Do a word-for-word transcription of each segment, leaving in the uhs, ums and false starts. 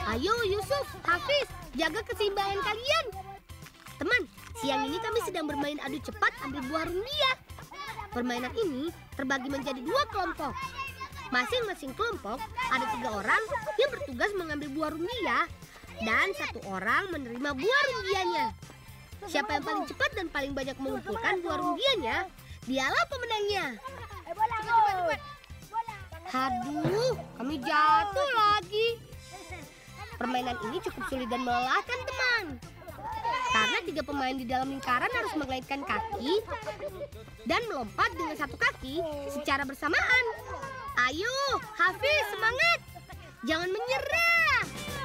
Ayo Yusuf, Hafiz, jaga keseimbangan kalian. Teman, siang ini kami sedang bermain adu cepat ambil buah rumbia. Permainan ini terbagi menjadi dua kelompok. Masing-masing kelompok ada tiga orang yang bertugas mengambil buah rumbia dan satu orang menerima buah rumbianya. Siapa yang paling cepat dan paling banyak mengumpulkan buah rumbianya, dialah pemenangnya. Aduh, kami jatuh lagi. Permainan ini cukup sulit dan melelahkan, teman. Karena tiga pemain di dalam lingkaran harus mengaitkan kaki dan melompat dengan satu kaki secara bersamaan. Ayo, Hafiz, semangat! Jangan menyerah!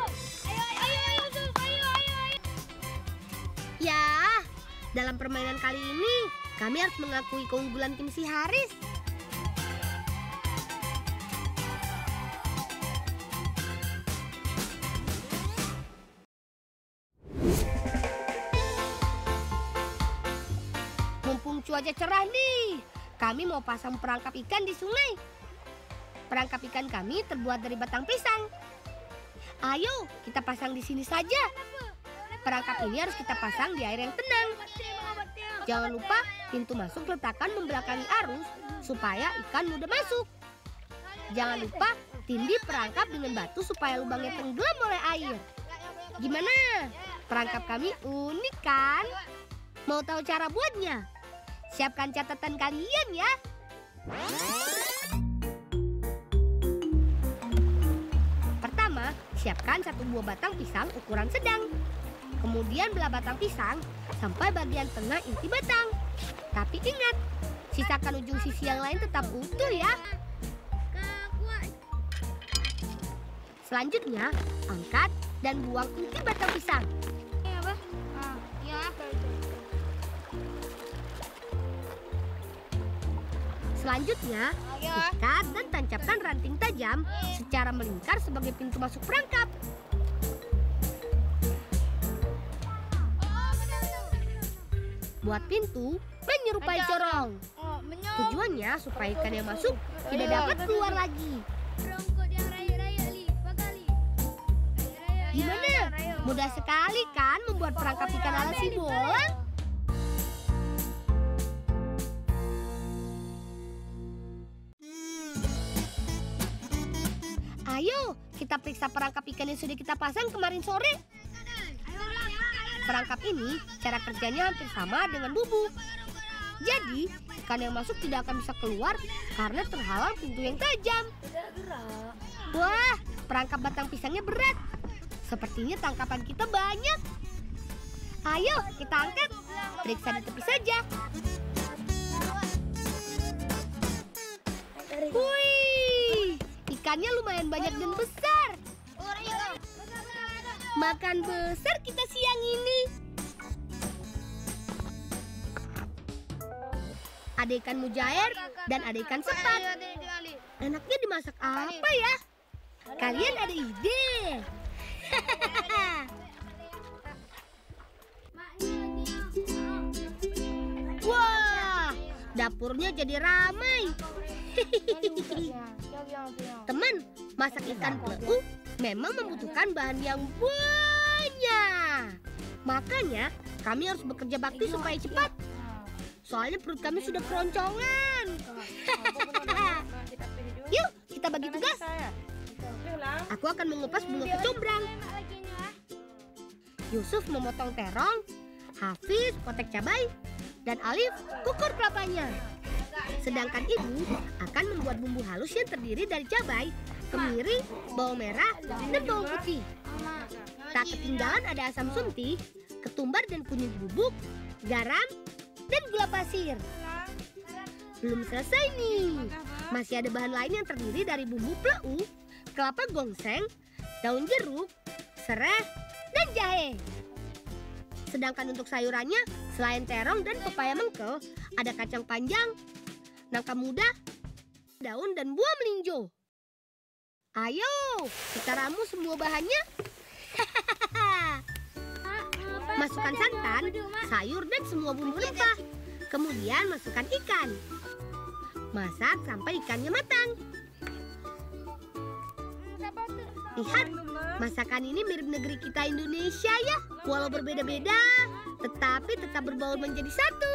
Ya, dalam permainan kali ini kami harus mengakui keunggulan tim si Haris. Mumpung cuaca cerah nih, kami mau pasang perangkap ikan di sungai. Perangkap ikan kami terbuat dari batang pisang. Ayo, kita pasang di sini saja. Perangkap ini harus kita pasang di air yang tenang. Jangan lupa pintu masuk letakkan membelakangi arus supaya ikan mudah masuk. Jangan lupa tindih perangkap dengan batu supaya lubangnya tenggelam oleh air. Gimana? Perangkap kami unik kan? Mau tahu cara buatnya? Siapkan catatan kalian ya. Pertama, siapkan satu buah batang pisang ukuran sedang. Kemudian belah batang pisang sampai bagian tengah inti batang. Tapi ingat, sisakan ujung sisi yang lain tetap utuh ya. Selanjutnya, angkat dan buang inti batang pisang. Selanjutnya, ikat dan tancapkan ranting tajam secara melingkar sebagai pintu masuk perangkap. Buat pintu menyerupai corong. Tujuannya supaya ikan yang masuk tidak dapat keluar lagi. Gimana? Mudah sekali kan membuat perangkap ikan ala si bolang? Ayo, kita periksa perangkap ikan yang sudah kita pasang kemarin sore. Perangkap ini cara kerjanya hampir sama dengan bubuk. Jadi, ikan yang masuk tidak akan bisa keluar karena terhalang pintu yang tajam. Wah, perangkap batang pisangnya berat. Sepertinya tangkapan kita banyak. Ayo, kita angkat. Periksa di tepi saja. Wih, ikannya lumayan banyak dan besar. Makan besar kita siang ini. Ada ikan mujair dan ada ikan sepat. Enaknya dimasak apa ya? Kalian ada ide? Wah, dapurnya jadi ramai. Teman, masak ikan peleu memang membutuhkan bahan yang banyak. Makanya kami harus bekerja bakti supaya cepat. Soalnya perut kami sudah keroncongan. Yuk, kita bagi tugas. Aku akan mengupas bunga kecombrang. Yusuf memotong terong, Hafiz potek cabai, dan Alif kukur kelapanya. Sedangkan ibu akan membuat bumbu halus yang terdiri dari cabai, kemiri, bawang merah, dan bawang putih. Tak ketinggalan ada asam sunti, ketumbar dan kunyit bubuk, garam, dan gula pasir. Belum selesai nih. Masih ada bahan lain yang terdiri dari bumbu peleu, kelapa gongseng, daun jeruk, serai, dan jahe. Sedangkan untuk sayurannya, selain terong dan pepaya mengkel, ada kacang panjang, nangka muda, daun dan buah melinjo. Ayo, kita ramu semua bahannya. Masukkan santan, sayur dan semua bumbu rempah. Kemudian masukkan ikan. Masak sampai ikannya matang. Lihat, Masakan ini mirip negeri kita Indonesia ya. Walau berbeda-beda, tetapi tetap berbaur menjadi satu.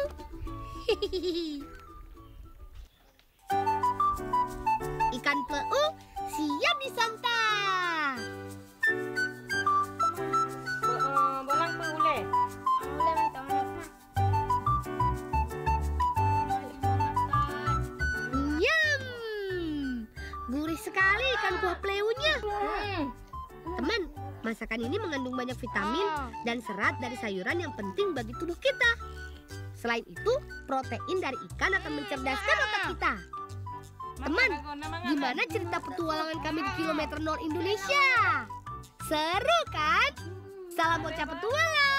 Ikan pleu siap disantap. Bolang pe ule. Nyam, gurih sekali ikan kuah pleunya. Teman, masakan ini mengandung banyak vitamin dan serat dari sayuran yang penting bagi tubuh kita. Selain itu, protein dari ikan akan mencerdaskan otak kita. Teman, gimana cerita petualangan kami di kilometer nol Indonesia? Seru kan? Salam bocah petualang.